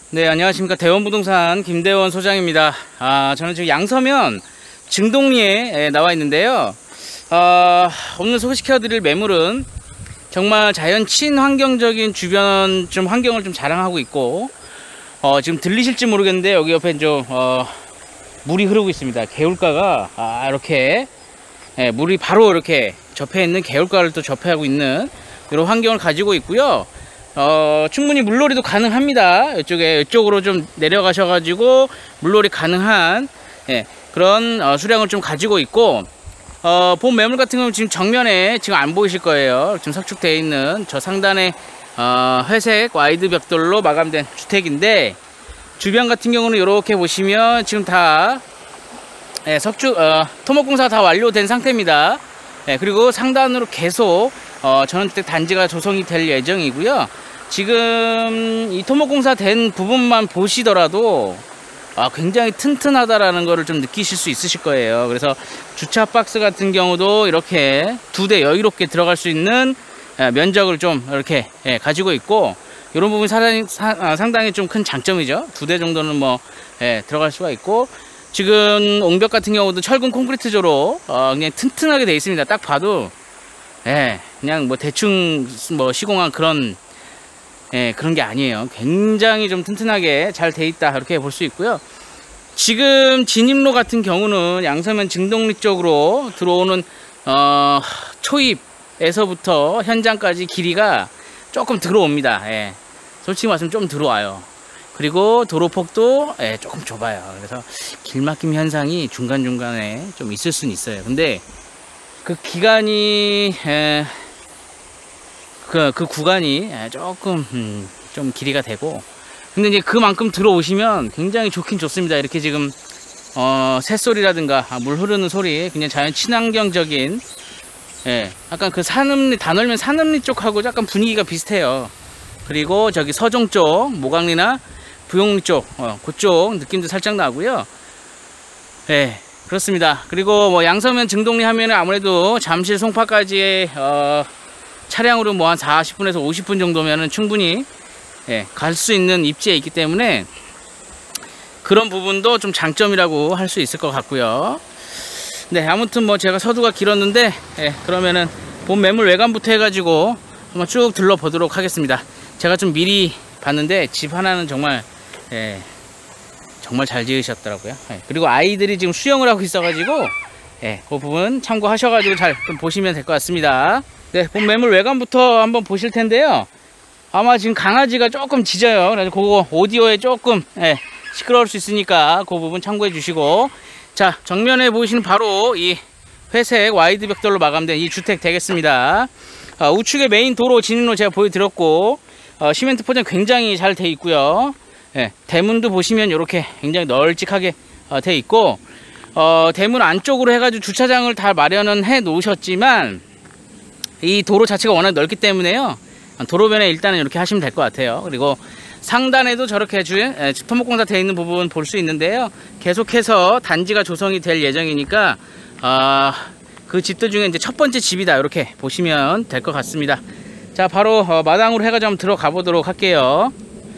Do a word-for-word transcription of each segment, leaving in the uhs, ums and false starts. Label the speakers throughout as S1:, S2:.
S1: 네, 안녕하십니까. 대원부동산 김대원 소장입니다. 아, 저는 지금 양서면 증동리에 나와 있는데요. 아, 오늘 소개시켜드릴 매물은 정말 자연 친환경적인 주변 좀 환경을 좀 자랑하고 있고, 어, 지금 들리실지 모르겠는데 여기 옆에 좀 어, 물이 흐르고 있습니다. 개울가가 아, 이렇게 예, 물이 바로 이렇게 접해 있는 개울가를 또 접해하고 있는 이런 환경을 가지고 있고요. 어, 충분히 물놀이도 가능합니다. 이쪽에 이쪽으로 좀 내려가셔가지고 물놀이 가능한 예, 그런 어, 수량을 좀 가지고 있고, 어, 본 매물 같은 경우는 지금 정면에 지금 안 보이실 거예요. 지금 석축되어 있는 저 상단에 어, 회색 와이드 벽돌로 마감된 주택인데, 주변 같은 경우는 이렇게 보시면 지금 다 예, 석축 어, 토목공사 다 완료된 상태입니다. 예, 그리고 상단으로 계속 어, 전원주택 단지가 조성이 될 예정이고요. 지금 이 토목공사 된 부분만 보시더라도 아, 굉장히 튼튼하다라는 거를 좀 느끼실 수 있으실 거예요. 그래서 주차 박스 같은 경우도 이렇게 두 대 여유롭게 들어갈 수 있는 예, 면적을 좀 이렇게 예, 가지고 있고, 이런 부분이 상당히, 사, 상당히 좀 큰 장점이죠. 두 대 정도는 뭐 예, 들어갈 수가 있고, 지금 옹벽 같은 경우도 철근 콘크리트조로 어, 그냥 튼튼하게 되어 있습니다. 딱 봐도 예, 그냥 뭐 대충 뭐 시공한 그런 예, 그런 게 아니에요. 굉장히 좀 튼튼하게 잘 돼 있다, 이렇게 볼 수 있고요. 지금 진입로 같은 경우는 양서면 증동리 쪽으로 들어오는 어, 초입에서부터 현장까지 길이가 조금 들어옵니다. 예, 솔직히 말하면 좀 들어와요. 그리고 도로폭도 예, 조금 좁아요. 그래서 길막힘 현상이 중간중간에 좀 있을 수는 있어요. 근데 그 기간이 에, 그, 그 구간이 조금 음, 좀 길이가 되고, 근데 이제 그만큼 들어오시면 굉장히 좋긴 좋습니다. 이렇게 지금 어, 새소리라든가 물 흐르는 소리, 그냥 자연 친환경적인 예, 약간 그 산음리, 다널면 산음리 쪽하고 약간 분위기가 비슷해요. 그리고 저기 서종 쪽 모강리나 부용리 쪽 어, 그쪽 느낌도 살짝 나고요. 예, 그렇습니다. 그리고 뭐 양서면 증동리 하면은 아무래도 잠실 송파까지의 어, 차량으로 뭐 한 사십 분에서 오십 분 정도면은 충분히 예, 갈 수 있는 입지에 있기 때문에 그런 부분도 좀 장점이라고 할 수 있을 것 같고요. 네, 아무튼 뭐 제가 서두가 길었는데 예, 그러면은 본 매물 외관부터 해가지고 한번 쭉 둘러보도록 하겠습니다. 제가 좀 미리 봤는데 집 하나는 정말 예, 정말 잘 지으셨더라고요. 예, 그리고 아이들이 지금 수영을 하고 있어가지고 예, 그 부분 참고하셔가지고 잘 좀 보시면 될 것 같습니다. 네, 본 매물 외관부터 한번 보실 텐데요. 아마 지금 강아지가 조금 짖어요. 그래서 그거 오디오에 조금 예, 시끄러울 수 있으니까 그 부분 참고해 주시고, 자, 정면에 보시는 바로 이 회색 와이드 벽돌로 마감된 이 주택 되겠습니다. 어, 우측에 메인 도로 진입로 제가 보여드렸고, 어, 시멘트 포장 굉장히 잘 돼 있고요. 예, 대문도 보시면 이렇게 굉장히 널찍하게 어, 돼 있고, 어, 대문 안쪽으로 해가지고 주차장을 다 마련은 해 놓으셨지만 이 도로 자체가 워낙 넓기 때문에요, 도로변에 일단은 이렇게 하시면 될 것 같아요. 그리고 상단에도 저렇게 주, 예, 토목공사 되어 있는 부분 볼 수 있는데요. 계속해서 단지가 조성이 될 예정이니까 어, 그 집들 중에 이제 첫 번째 집이다, 이렇게 보시면 될 것 같습니다. 자, 바로 어, 마당으로 해가지고 한번 들어가 보도록 할게요.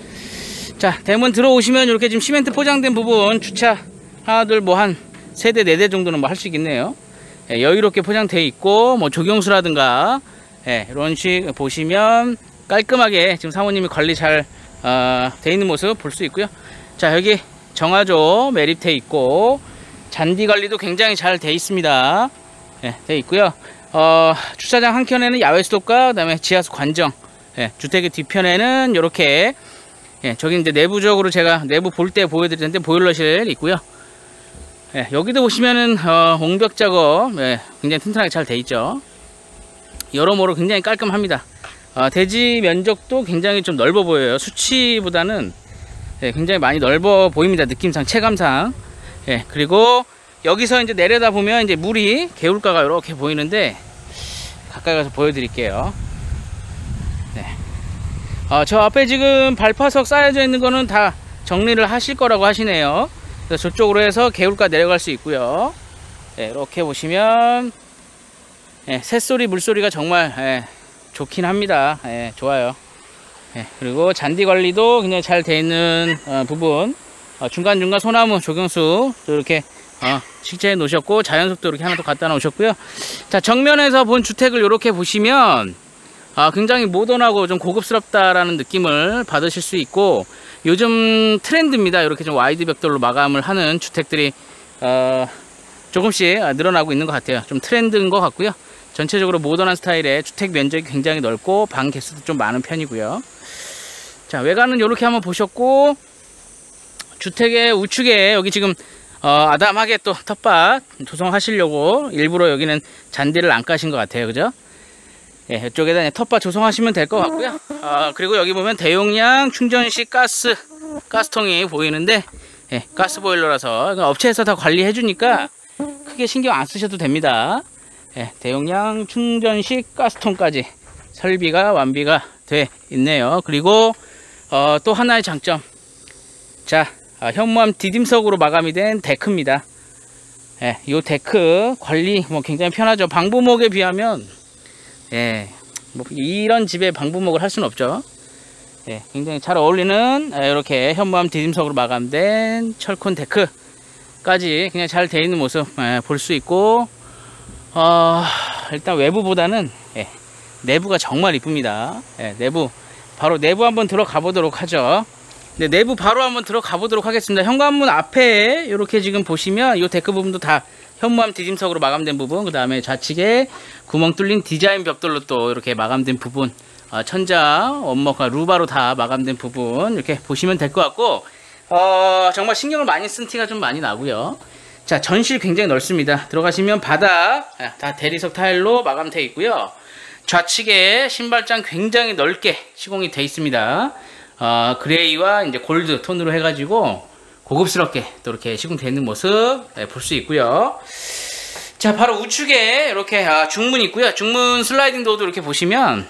S1: 자, 대문 들어오시면 이렇게 지금 시멘트 포장된 부분 주차 하나 둘 뭐 한 세 대 네 대 정도는 뭐 할 수 있겠네요. 예, 여유롭게 포장되어 있고, 뭐 조경수라든가 예, 이런 식 보시면 깔끔하게 지금 사모님이 관리 잘 어, 돼 있는 모습 볼 수 있고요. 자, 여기 정화조 매립돼 있고 잔디 관리도 굉장히 잘 돼 있습니다. 예, 돼 있고요. 어, 주차장 한켠에는 야외 수도과, 그다음에 지하수 관정, 예, 주택의 뒤편에는 이렇게 예, 저기 이제 내부적으로 제가 내부 볼 때 보여드릴 텐데 보일러실 있고요. 예, 여기도 보시면은 어, 옹벽 작업 예, 굉장히 튼튼하게 잘 돼 있죠. 여러모로 굉장히 깔끔합니다. 어, 대지 면적도 굉장히 좀 넓어 보여요. 수치보다는 예, 굉장히 많이 넓어 보입니다. 느낌상, 체감상. 예, 그리고 여기서 이제 내려다 보면 이제 물이, 개울가가 이렇게 보이는데 가까이 가서 보여드릴게요. 네. 어, 저 앞에 지금 발파석 쌓여져 있는 거는 다 정리를 하실 거라고 하시네요. 그래서 저쪽으로 해서 개울가 내려갈 수 있고요. 네, 이렇게 보시면 예, 새소리 물소리가 정말 예, 좋긴 합니다. 예, 좋아요. 예, 그리고 잔디 관리도 굉장히 잘 되어 있는 어, 부분. 어, 중간중간 소나무 조경수 또 이렇게 어, 식재해 놓으셨고, 자연석도 이렇게 하나 또 갖다 놓으셨고요. 자, 정면에서 본 주택을 이렇게 보시면 아, 굉장히 모던하고 좀 고급스럽다라는 느낌을 받으실 수 있고, 요즘 트렌드입니다. 이렇게 좀 와이드 벽돌로 마감을 하는 주택들이 어, 조금씩 늘어나고 있는 것 같아요. 좀 트렌드인 것 같고요. 전체적으로 모던한 스타일의 주택 면적이 굉장히 넓고 방 개수도 좀 많은 편이고요. 자, 외관은 이렇게 한번 보셨고, 주택의 우측에 여기 지금 어, 아담하게 또 텃밭 조성하시려고 일부러 여기는 잔디를 안 까신 것 같아요. 그죠? 예, 이쪽에다 텃밭 조성하시면 될 것 같고요. 어, 그리고 여기 보면 대용량 충전식 가스 가스통이 보이는데, 예, 가스 보일러라서 업체에서 다 관리해 주니까 크게 신경 안 쓰셔도 됩니다. 예, 대용량 충전식 가스통까지 설비가 완비가 돼 있네요. 그리고 어, 또 하나의 장점, 자, 아, 현무암 디딤석으로 마감이 된 데크입니다. 예, 이 데크 관리 뭐 굉장히 편하죠. 방부목에 비하면, 예, 뭐 이런 집에 방부목을 할 수는 없죠. 예, 굉장히 잘 어울리는 예, 이렇게 현무암 디딤석으로 마감된 철콘 데크까지 그냥 잘 되어 있는 모습 예, 볼 수 있고, 어, 일단 외부보다는 예, 내부가 정말 이쁩니다. 예, 내부 바로 내부 한번 들어가 보도록 하죠. 네, 내부 바로 한번 들어가 보도록 하겠습니다. 현관문 앞에 이렇게 지금 보시면 이 데크 부분도 다 현무암 디딤석으로 마감된 부분, 그 다음에 좌측에 구멍 뚫린 디자인 벽돌로 또 이렇게 마감된 부분, 어, 천장 원목과 루바로 다 마감된 부분 이렇게 보시면 될 것 같고, 어, 정말 신경을 많이 쓴 티가 좀 많이 나고요. 자, 전실 굉장히 넓습니다. 들어가시면 바닥 다 대리석 타일로 마감되어 있고요. 좌측에 신발장 굉장히 넓게 시공이 되어 있습니다. 어, 그레이와 이제 골드 톤으로 해가지고 고급스럽게 또 이렇게 시공되어 있는 모습 네, 볼 수 있고요. 자, 바로 우측에 이렇게 아, 중문 있고요. 중문 슬라이딩 도어도 이렇게 보시면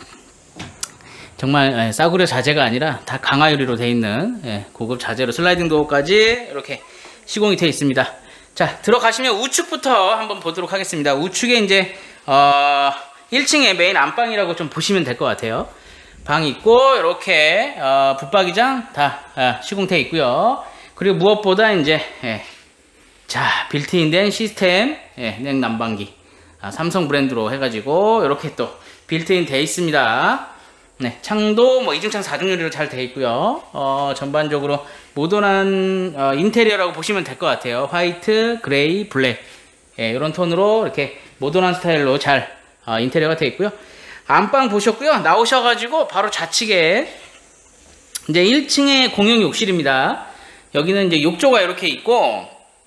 S1: 정말 예, 싸구려 자재가 아니라 다 강화유리로 되어 있는 예, 고급 자재로 슬라이딩 도어까지 이렇게 시공이 되어 있습니다. 자, 들어가시면 우측부터 한번 보도록 하겠습니다. 우측에 이제 어, 일 층에 메인 안방이라고 좀 보시면 될 것 같아요. 방 있고 이렇게 어, 붙박이장 다 어, 시공되어 있고요. 그리고 무엇보다 이제 예, 자, 빌트인된 시스템 예, 냉난방기 아, 삼성 브랜드로 해가지고 이렇게 또 빌트인 되어 있습니다. 네, 창도 뭐 이중창 사중유리로 잘 되어 있고요. 어, 전반적으로 모던한 어, 인테리어라고 보시면 될 것 같아요. 화이트, 그레이, 블랙 예, 이런 톤으로 이렇게 모던한 스타일로 잘 어, 인테리어가 되어 있고요. 안방 보셨고요. 나오셔가지고 바로 좌측에 이제 일 층의 공용 욕실입니다. 여기는 이제 욕조가 이렇게 있고,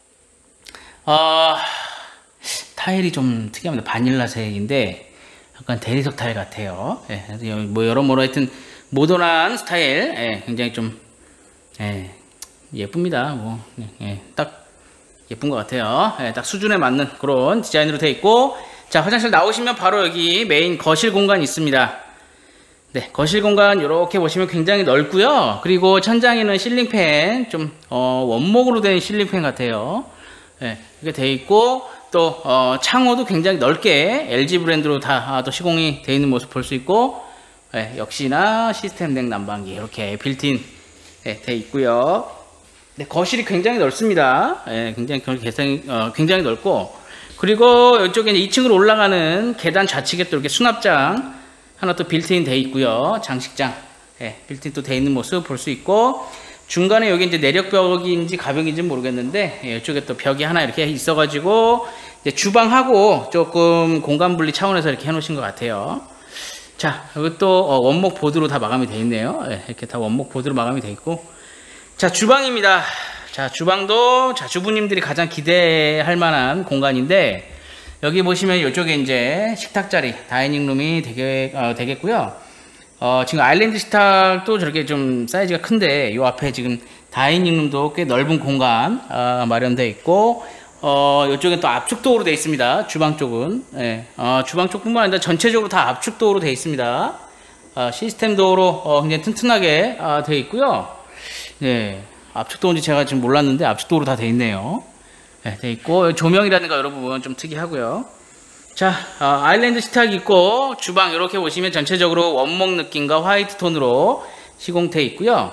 S1: 어, 타일이 좀 특이합니다. 바닐라색인데 약간 대리석 타일 같아요. 예, 뭐 여러모로 하여튼 모던한 스타일 예, 굉장히 좀 예, 예쁩니다. 뭐 예, 딱 예쁜 것 같아요. 예, 딱 수준에 맞는 그런 디자인으로 되어 있고, 자, 화장실 나오시면 바로 여기 메인 거실 공간이 있습니다. 네, 거실 공간 이렇게 보시면 굉장히 넓고요. 그리고 천장에는 실링팬 좀 어, 원목으로 된 실링팬 같아요. 네, 이렇게 되어 있고, 또 어, 창호도 굉장히 넓게 엘지 브랜드로 다 또 시공이 되어 있는 모습 볼 수 있고, 네, 역시나 시스템 냉난방기 이렇게 빌트인 네, 되어 있고요. 네, 거실이 굉장히 넓습니다. 네, 굉장히 굉장히, 어, 굉장히 넓고, 그리고 이쪽에 이제 이 층으로 올라가는 계단 좌측에 또 이렇게 수납장 하나 또 빌트인 되어 있고요. 장식장 예, 빌트인 또 되어 있는 모습 볼 수 있고, 중간에 여기 이제 내력벽인지 가벽인지 모르겠는데 예, 이쪽에 또 벽이 하나 이렇게 있어가지고 이제 주방하고 조금 공간 분리 차원에서 이렇게 해놓으신 것 같아요. 자, 여기 또 어, 원목 보드로 다 마감이 되어 있네요. 예, 이렇게 다 원목 보드로 마감이 되어 있고, 자, 주방입니다. 자, 주방도 자, 주부님들이 가장 기대할 만한 공간인데, 여기 보시면 이쪽에 이제 식탁 자리, 다이닝룸이 되게, 어, 되겠고요. 어, 지금 아일랜드 식탁도 저렇게 좀 사이즈가 큰데, 요 앞에 지금 다이닝룸도 꽤 넓은 공간, 어, 마련되어 있고, 어, 이쪽에 또 압축도어로 되어 있습니다. 주방 쪽은. 예, 어, 주방 쪽뿐만 아니라 전체적으로 다 압축도어로 되어 있습니다. 어, 시스템 도어로 어, 굉장히 튼튼하게 어, 되어 있고요. 네. 압축도어인지 제가 지금 몰랐는데 압축도어로 다 되어 있네요. 네, 되어 있고, 조명이라든가 여러 부분 좀 특이하고요. 자, 어, 아일랜드 식탁이 있고, 주방 이렇게 보시면 전체적으로 원목 느낌과 화이트 톤으로 시공돼 있고요.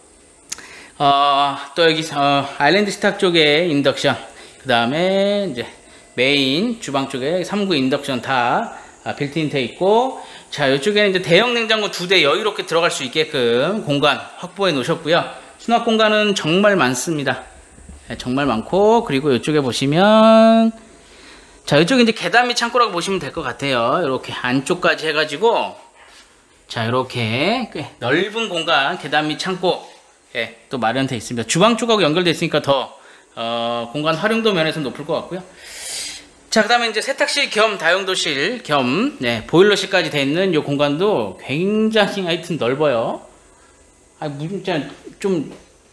S1: 어, 또 여기 어, 아일랜드 식탁 쪽에 인덕션, 그 다음에 이제 메인 주방 쪽에 삼 구 인덕션 다 아, 빌트인 돼 있고, 자, 이쪽에는 이제 대형 냉장고 두 대 여유롭게 들어갈 수 있게끔 공간 확보해 놓으셨고요. 수납 공간은 정말 많습니다. 네, 정말 많고, 그리고 이쪽에 보시면, 자, 이쪽에 이제 계단 및 창고라고 보시면 될 것 같아요. 이렇게 안쪽까지 해가지고, 자, 이렇게 꽤 넓은 공간, 계단 및 창고, 예, 또 마련되어 있습니다. 주방 쪽하고 연결되어 있으니까 더, 어, 공간 활용도 면에서 높을 것 같고요. 자, 그 다음에 이제 세탁실 겸 다용도실 겸 네, 보일러실까지 되어 있는 이 공간도 굉장히 하여튼 넓어요. 아, 진짜 좀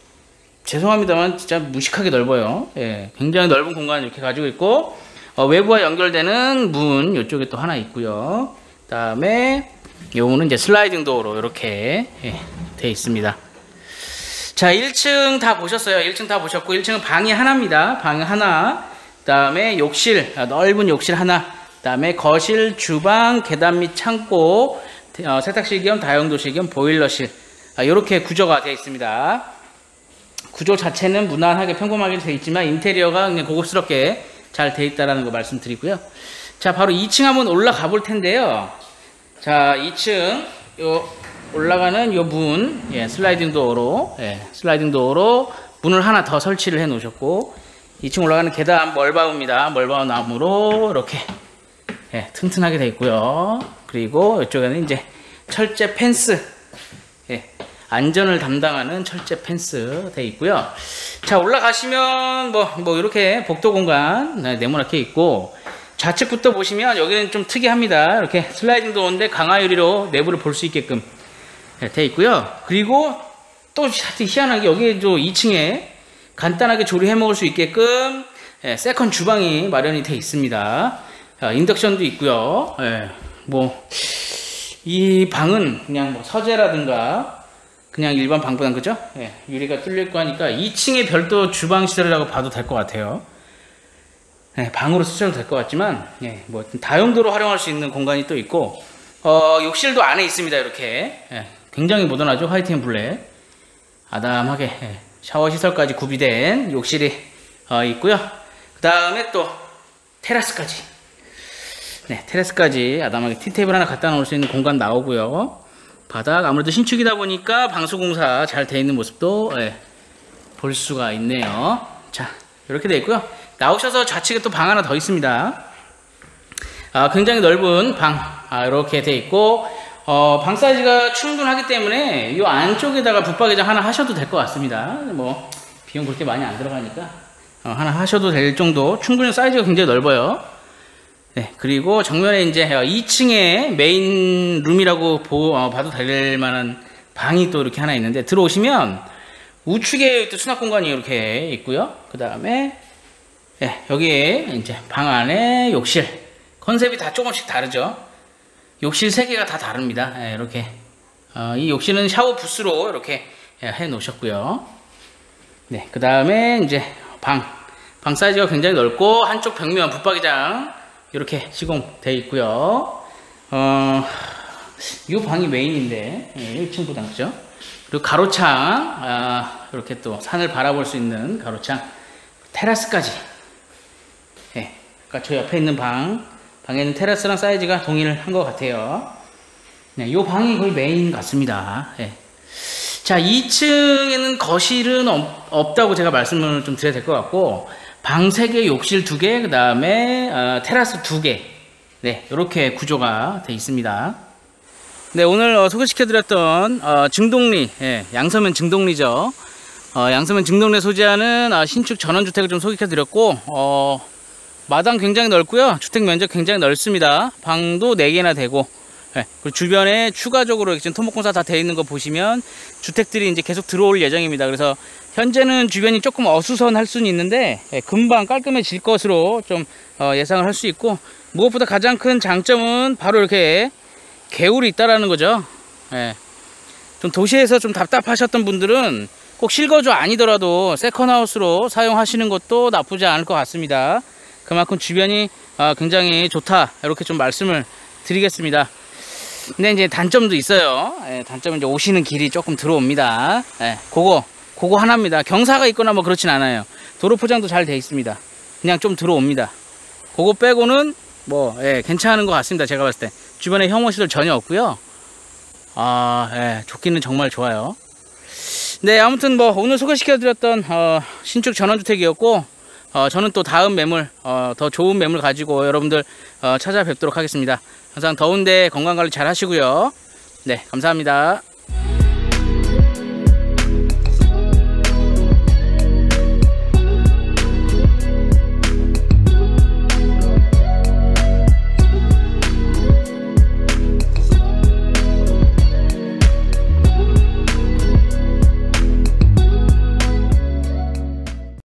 S1: 죄송합니다만 진짜 무식하게 넓어요. 예, 굉장히 넓은 공간 이렇게 가지고 있고, 어, 외부와 연결되는 문 이쪽에 또 하나 있고요. 그 다음에 요거는 이제 슬라이딩 도어로 이렇게 예, 되어 있습니다. 자, 일 층 다 보셨어요. 일 층 다 보셨고, 일 층은 방이 하나입니다. 방이 하나. 그 다음에 욕실, 넓은 욕실 하나, 그 다음에 거실, 주방, 계단 및 창고, 어, 세탁실 겸 다용도실 겸 보일러실, 아, 이렇게 구조가 되어 있습니다. 구조 자체는 무난하게 평범하게 되어 있지만 인테리어가 그냥 고급스럽게 잘 되어 있다는 거 말씀드리고요. 자, 바로 이 층 한번 올라가 볼 텐데요. 자, 이 층 요 올라가는 요 문, 예, 슬라이딩 도어로, 예, 슬라이딩 도어로 문을 하나 더 설치를 해 놓으셨고, 이 층 올라가는 계단 멀바우입니다. 멀바우 나무로 이렇게 예, 튼튼하게 되어 있고요. 그리고 이쪽에는 이제 철제 펜스, 예, 안전을 담당하는 철제 펜스 되어 있고요. 자, 올라가시면 뭐, 뭐 이렇게 복도 공간 네, 네모나게 있고, 좌측부터 보시면 여기는 좀 특이합니다. 이렇게 슬라이딩 도어인데 강화 유리로 내부를 볼 수 있게끔 네, 되어 있고요. 그리고 또 희한하게 여기 또 이 층에 간단하게 조리해 먹을 수 있게끔 예, 세컨 주방이 마련이 되어 있습니다. 아, 인덕션도 있고요. 예, 뭐 이 방은 그냥 뭐 서재라든가 그냥 일반 방보다는 그죠? 예, 유리가 뚫려 있고 하니까 이 층에 별도 주방 시설이라고 봐도 될 것 같아요. 예, 방으로 쓰셔도 될 것 같지만 예, 뭐 다용도로 활용할 수 있는 공간이 또 있고, 어, 욕실도 안에 있습니다. 이렇게 예, 굉장히 모던하죠. 화이트 앤 블랙 아담하게 예, 샤워 시설까지 구비된 욕실이 어, 있고요. 그 다음에 또 테라스까지, 네, 테라스까지 아담하게 티테이블 하나 갖다 놓을 수 있는 공간 나오고요. 바닥 아무래도 신축이다 보니까 방수공사 잘 되어 있는 모습도 예, 볼 수가 있네요. 자, 이렇게 되어 있고요. 나오셔서 좌측에 또 방 하나 더 있습니다. 아, 굉장히 넓은 방 아, 이렇게 되어 있고, 어, 방 사이즈가 충분하기 때문에 이 안쪽에다가 붙박이장 하나 하셔도 될 것 같습니다. 뭐 비용 그렇게 많이 안 들어가니까 어, 하나 하셔도 될 정도, 충분히 사이즈가 굉장히 넓어요. 네, 그리고 정면에 이제 이 층에 메인 룸이라고 보, 어, 봐도 될 만한 방이 또 이렇게 하나 있는데, 들어오시면 우측에 또 수납 공간이 이렇게 있고요. 그 다음에 네, 여기에 이제 방 안에 욕실, 컨셉이 다 조금씩 다르죠. 욕실 세 개가 다 다릅니다. 예, 이렇게 어, 이 욕실은 샤워 부스로 이렇게 예, 해 놓으셨고요. 네, 그 다음에 이제 방, 방 사이즈가 굉장히 넓고 한쪽 벽면 붙박이장 이렇게 시공되어 있고요. 어, 이 방이 메인인데 예, 일 층보다 그죠? 그리고 가로창, 아, 이렇게 또 산을 바라볼 수 있는 가로창, 테라스까지. 예, 그러니까 저 옆에 있는 방. 방에는 테라스랑 사이즈가 동일한 것 같아요. 네, 이 방이 거의 메인 같습니다. 네. 자, 이 층에는 거실은 없, 없다고 제가 말씀을 좀 드려야 될 것 같고, 방 세 개, 욕실 두 개, 그 다음에 어, 테라스 두 개, 네, 이렇게 구조가 되어 있습니다. 네, 오늘 어, 소개시켜드렸던 어, 증동리, 예, 양서면 증동리죠. 어, 양서면 증동리에 소재하는 어, 신축 전원주택을 좀 소개해드렸고, 어, 마당 굉장히 넓고요. 주택 면적 굉장히 넓습니다. 방도 네 개나 되고, 네, 그리고 주변에 추가적으로 지금 토목공사 다 되어 있는 거 보시면 주택들이 이제 계속 들어올 예정입니다. 그래서 현재는 주변이 조금 어수선할 수는 있는데 네, 금방 깔끔해질 것으로 좀 어, 예상을 할 수 있고, 무엇보다 가장 큰 장점은 바로 이렇게 개울이 있다라는 거죠. 네, 좀 도시에서 좀 답답하셨던 분들은 꼭 실거주 아니더라도 세컨하우스로 사용하시는 것도 나쁘지 않을 것 같습니다. 그만큼 주변이 굉장히 좋다, 이렇게 좀 말씀을 드리겠습니다. 근데 이제 단점도 있어요. 예, 단점은 이제 오시는 길이 조금 들어옵니다. 예, 그거 그거 하나입니다. 경사가 있거나 뭐 그렇진 않아요. 도로 포장도 잘 돼 있습니다. 그냥 좀 들어옵니다. 그거 빼고는 뭐 예, 괜찮은 것 같습니다. 제가 봤을 때 주변에 혐오시설 전혀 없고요. 아, 예, 좋기는 정말 좋아요. 네, 아무튼 뭐 오늘 소개시켜드렸던 어, 신축 전원주택이었고, 어, 저는 또 다음 매물, 어, 더 좋은 매물 가지고 여러분들 어, 찾아뵙도록 하겠습니다. 항상 더운데 건강관리 잘 하시고요. 네, 감사합니다.